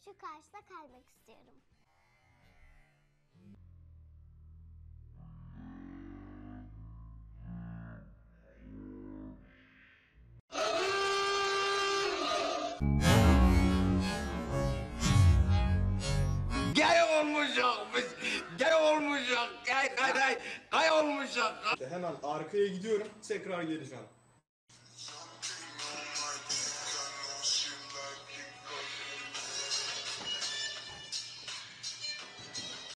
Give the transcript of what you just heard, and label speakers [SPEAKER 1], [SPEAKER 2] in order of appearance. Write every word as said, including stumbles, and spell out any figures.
[SPEAKER 1] Şu karşıda kalmak istiyorum.
[SPEAKER 2] Gay olmuşuk biz, gay olmuşuk, gay gay gay, gay olmuşuk.
[SPEAKER 3] Hemen arkaya gidiyorum, tekrar geleceğim.